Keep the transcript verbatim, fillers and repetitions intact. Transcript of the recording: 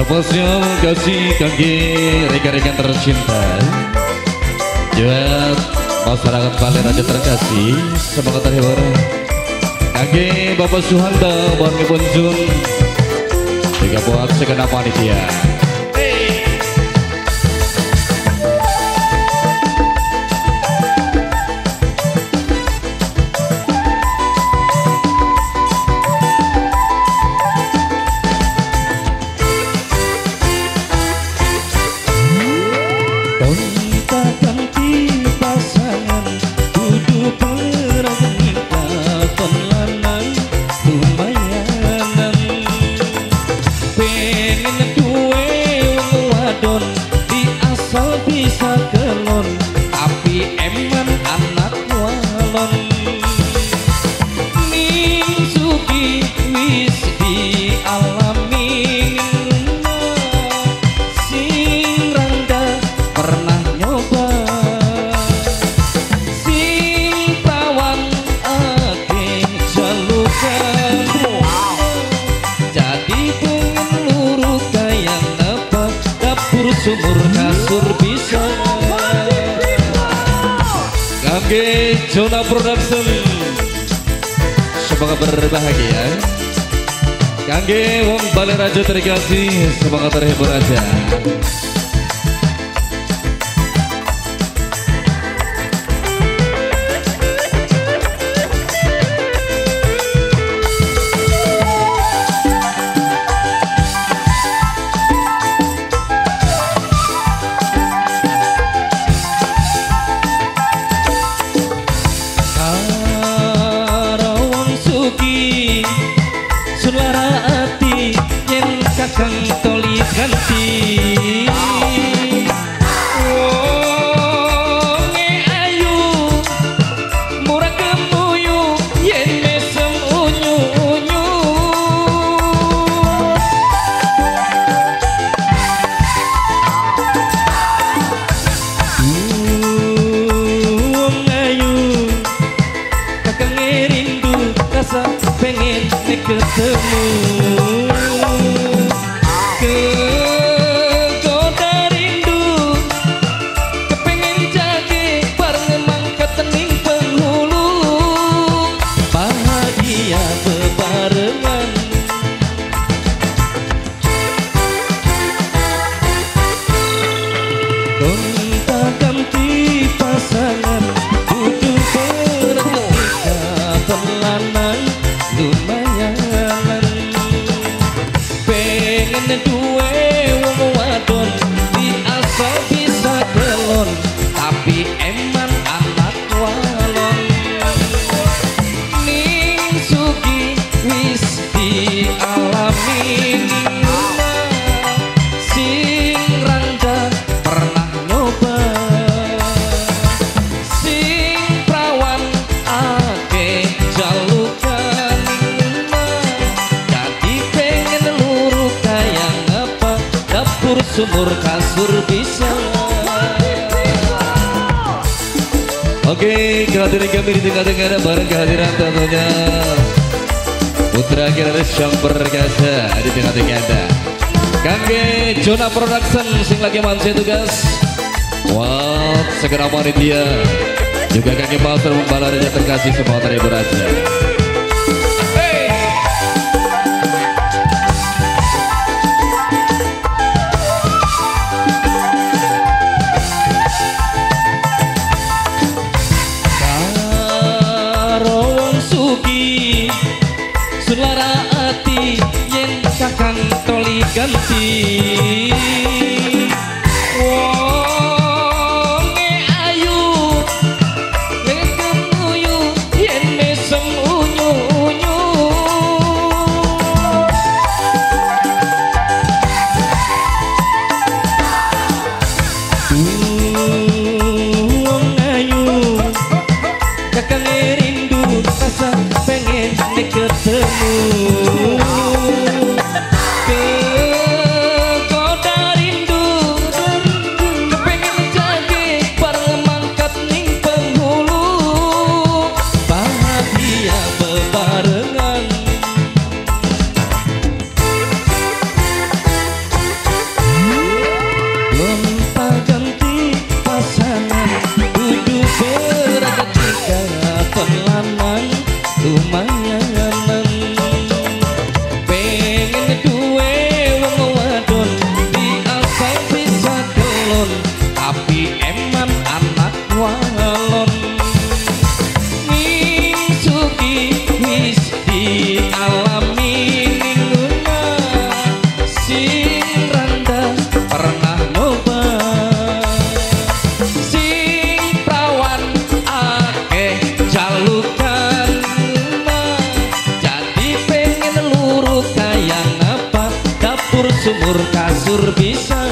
Spesial kasih kaki rekan-rekan tercinta buat masyarakat Bali Raja terkasih, semangat terhibur kaki Bapak Suhanda Bani Bonjun juga buat segenap panitia. Sumur kasur bisa Kangge Jona Production, semoga berbahagia. Kangge wong Bali Raja terkasih, semoga terhibur aja. Kakang toli ganti wonge ayu murah kemuyu yen mesem unyu unyu wong ayu kakang rindu rasa pengen ketemu. Sumur kasur bisa. Oke, kehadiran kami di tengah-tengah bareng kehadiran tentunya Putra Kiraris yang perkasa di tengah-tengah Anda. Kangge Jona Production sing lagi mansi tugas. Wow, segera panitia juga kangge Master Balaria terkasih semua terhibur aja. Sulara ati yen kakang toli ganti wonge ayu yen kemuyu yen mesem unyu unyu wong ayu kakang rindu rasa pengen ketemu kegoda gonta ganti pasangan kudu berada tiga penlanang lumayan pengen duwe wong wadon di asal bisa kelon tapi eman anak walon ning suki wis dialami ninguna sing randa pernah nyoba sing prawan akeh jalukan jadi pengen luruh kayak apa dapur sumur kasur bisa